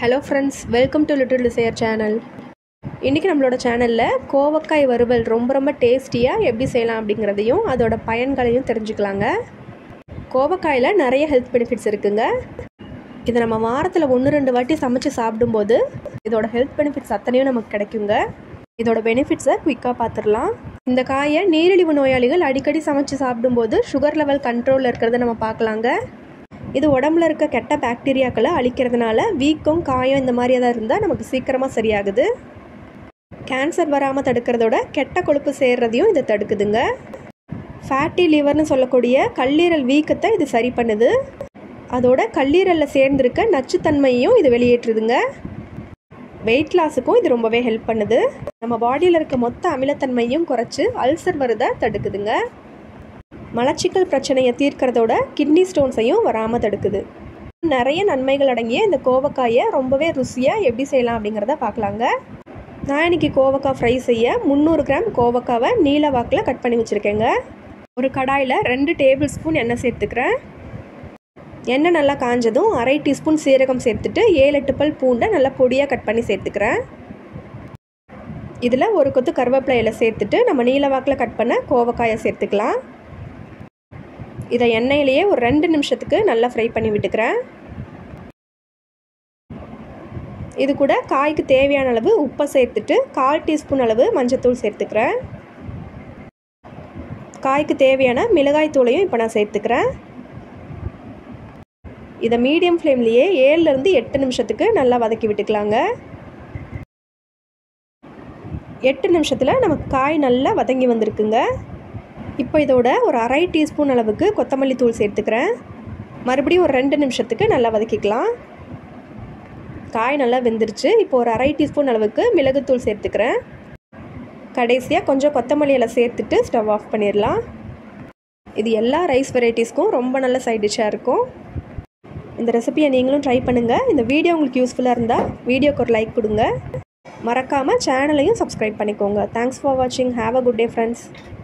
Hello friends, welcome to little desire channel. இன்றைக்கி நம்மளோட சேனலில் கோவக்காய் வறுவல் ரொம்ப டேஸ்டியாக எப்படி செய்யலாம் அப்படிங்கிறதையும் அதோட பயன்களையும் தெரிஞ்சுக்கலாங்க. கோவக்காயில் நிறைய ஹெல்த் பெனிஃபிட்ஸ் இருக்குங்க. இதை நம்ம வாரத்தில் 1-2 வாட்டி சமைச்சு சாப்பிடும்போது இதோட ஹெல்த் பெனிஃபிட்ஸ் அத்தனையும் நமக்கு கிடைக்குங்க. இதோட பெனிஃபிட்ஸை குயிக்காக பார்த்துடலாம். இந்த காயை நீரிழிவு நோயாளிகள் அடிக்கடி சமைச்சு சாப்பிடும்போது சுகர் லெவல் கண்ட்ரோலில் இருக்கிறத நம்ம பார்க்கலாங்க. இது உடம்புல இருக்க கெட்ட பாக்டீரியாக்களை அழிக்கிறதுனால வீக்கம், காயம் இந்த மாதிரி எதாவது இருந்தால் நமக்கு சீக்கிரமாக சரியாகுது. கேன்சர் வராமல் தடுக்கிறதோட கெட்ட கொழுப்பு சேர்றதையும் இதை தடுக்குதுங்க. ஃபேட்டி லிவர்னு சொல்லக்கூடிய கல்லீரல் வீக்கத்தை இது சரி பண்ணுது. அதோட கல்லீரலில் சேர்ந்திருக்க நச்சுத்தன்மையையும் இது வெளியேற்றுதுங்க. வெயிட் லாஸுக்கும் இது ரொம்பவே ஹெல்ப் பண்ணுது. நம்ம பாடியில் இருக்க மொத்த அமிலத்தன்மையும் குறைச்சி அல்சர் வரதை தடுக்குதுங்க. மலச்சிக்கல் பிரச்சனையை தீர்க்கிறதோட கிட்னி ஸ்டோன்ஸையும் வராமல் தடுக்குது. நிறைய நன்மைகள் அடங்கிய இந்த கோவக்காயை ரொம்பவே ருசியாக எப்படி செய்யலாம் அப்படிங்கிறத பார்க்கலாங்க. நான் இன்றைக்கி கோவக்காய் ஃப்ரை செய்ய 300 கிராம் கோவக்காவை நீல வாக்கில் கட் பண்ணி வச்சுருக்கேங்க. ஒரு கடாயில் 2 டேபிள் ஸ்பூன் எண்ணெய் சேர்த்துக்கிறேன். எண்ணெய் நல்லா காஞ்சதும் 1/2 டீஸ்பூன் சீரகம் சேர்த்துட்டு 7-8 பல் பூண்டை நல்லா பொடியாக கட் பண்ணி சேர்த்துக்கிறேன். இதில் ஒரு கொத்து கருவேப்பிலையில் சேர்த்துட்டு நம்ம நீல வாக்கில் கட் பண்ண கோவக்காயை சேர்த்துக்கலாம். இதை எண்ணெயிலேயே ஒரு 2 நிமிஷத்துக்கு நல்லா ஃப்ரை பண்ணி விட்டுக்கிறேன். இது கூட காய்க்கு தேவையான அளவு உப்பை சேர்த்துட்டு 1/4 டீஸ்பூன் அளவு மஞ்சத்தூள் சேர்த்துக்கிறேன். காய்க்கு தேவையான மிளகாய் தூளையும் இப்போ நான் சேர்த்துக்கிறேன். இதை மீடியம் ஃப்ளேம்லேயே 7-8 நிமிஷத்துக்கு நல்லா வதக்கி விட்டுக்கலாங்க. 8 நிமிஷத்தில் நமக்கு காய் நல்லா வதங்கி வந்திருக்குங்க. இப்போ இதோட ஒரு 1/2 டீஸ்பூன் அளவுக்கு கொத்தமல்லி தூள் சேர்த்துக்கிறேன். மறுபடியும் ஒரு 2 நிமிஷத்துக்கு நல்லா வதக்கிக்கலாம். காய் நல்லா வெந்துருச்சு. இப்போ ஒரு 1/2 டீஸ்பூன் அளவுக்கு மிளகுத்தூள் சேர்த்துக்கிறேன். கடைசியாக கொஞ்சம் கொத்தமல்லி இலை சேர்த்துட்டு ஸ்டவ் ஆஃப் பண்ணிடலாம். இது எல்லா ரைஸ் வெரைட்டிஸ்க்கும் ரொம்ப நல்ல சைட் டிஷ்ஷாக இருக்கும். இந்த ரெசிபியை நீங்களும் ட்ரை பண்ணுங்கள். இந்த வீடியோ உங்களுக்கு யூஸ்ஃபுல்லாக இருந்தால் வீடியோக்கு ஒரு லைக் கொடுங்க. மறக்காமல் சேனலையும் சப்ஸ்கிரைப் பண்ணிக்கோங்க. தேங்க்ஸ் ஃபார் வாட்சிங். Have a good day friends.